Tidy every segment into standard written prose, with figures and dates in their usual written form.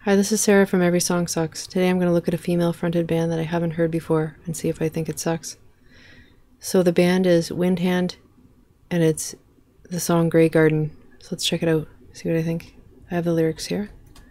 Hi, this is Sarah from Every Song Sucks. Today I'm going to look at a female-fronted band that I haven't heard before and see if I think it sucks. So the band is Windhand, and it's the song Grey Garden. So let's check it out, see what I think. I have the lyrics here.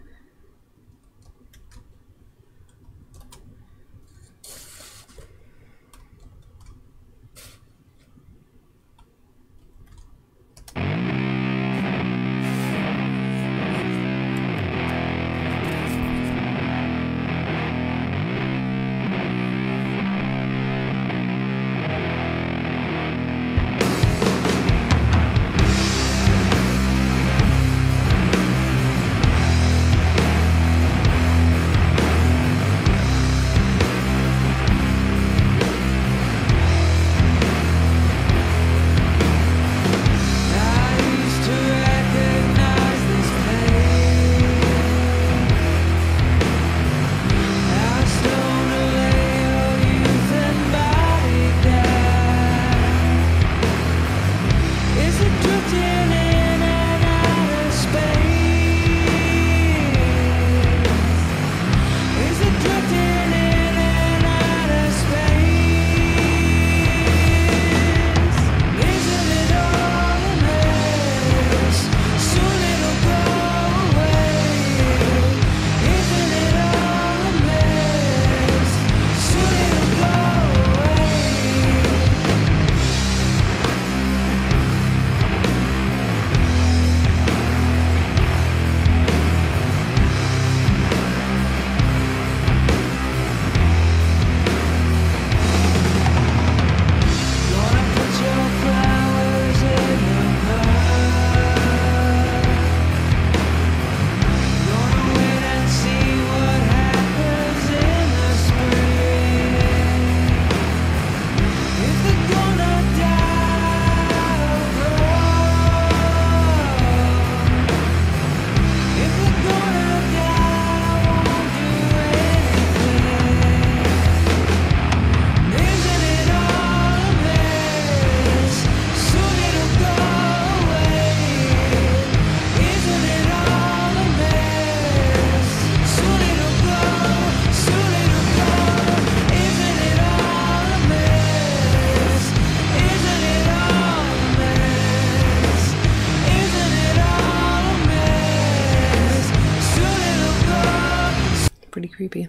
Pretty creepy.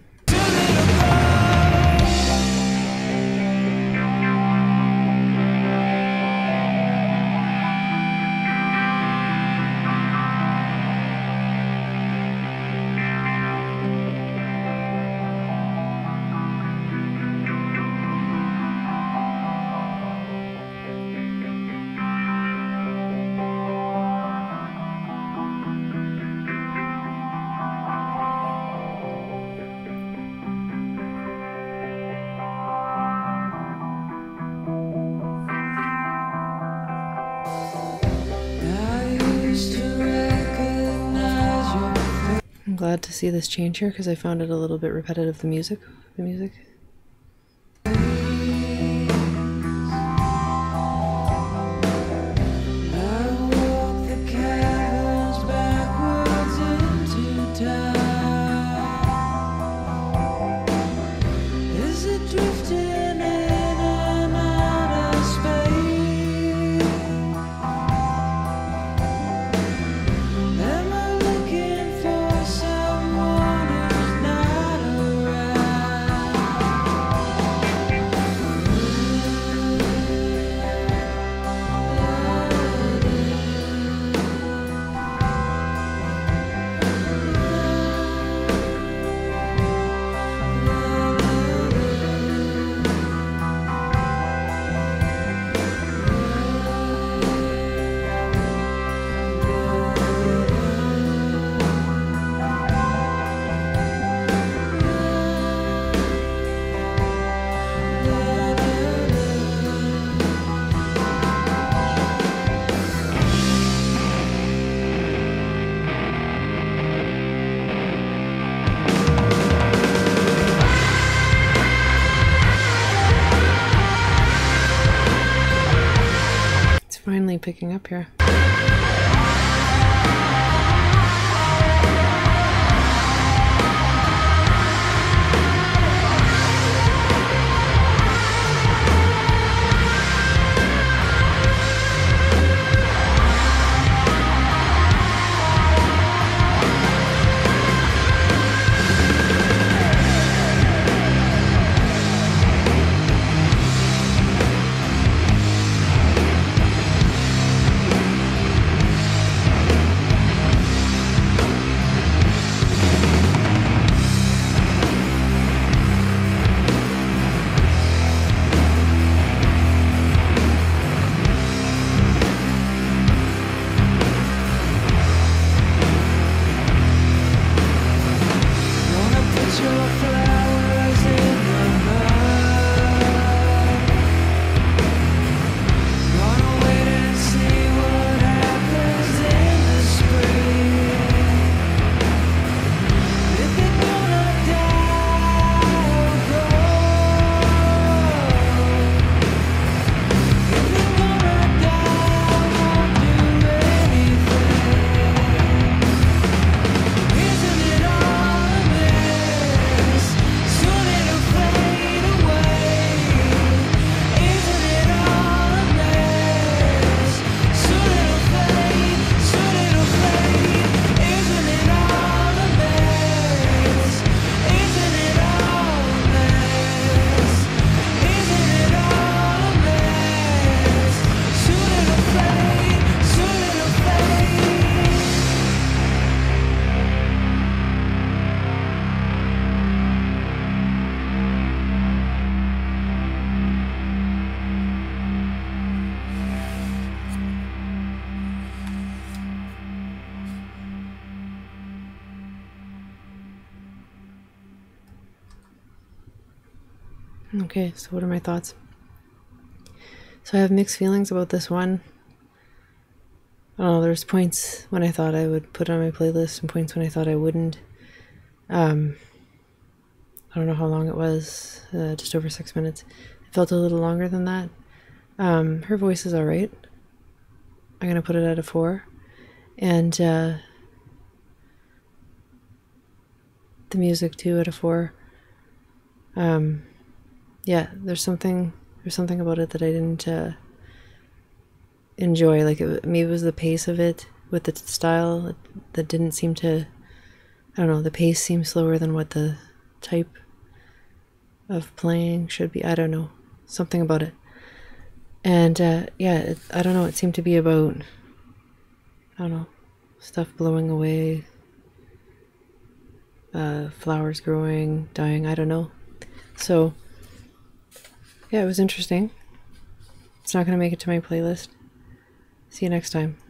I'm glad to see this change here because I found it a little bit repetitive, the music. Finally picking up here. Okay, so what are my thoughts? So I have mixed feelings about this one. I don't know, there's points when I thought I would put it on my playlist and points when I thought I wouldn't. I don't know how long it was, just over 6 minutes. It felt a little longer than that. Her voice is alright. I'm gonna put it at a 4. And the music too at a 4. Yeah, there's something about it that I didn't enjoy. Like maybe it was the pace of it with the style that didn't seem to. I don't know. The pace seemed slower than what the type of playing should be. I don't know. Something about it. And yeah, I don't know. It seemed to be about, I don't know, stuff blowing away, flowers growing, dying. I don't know. So yeah, it was interesting. It's not going to make it to my playlist. See you next time.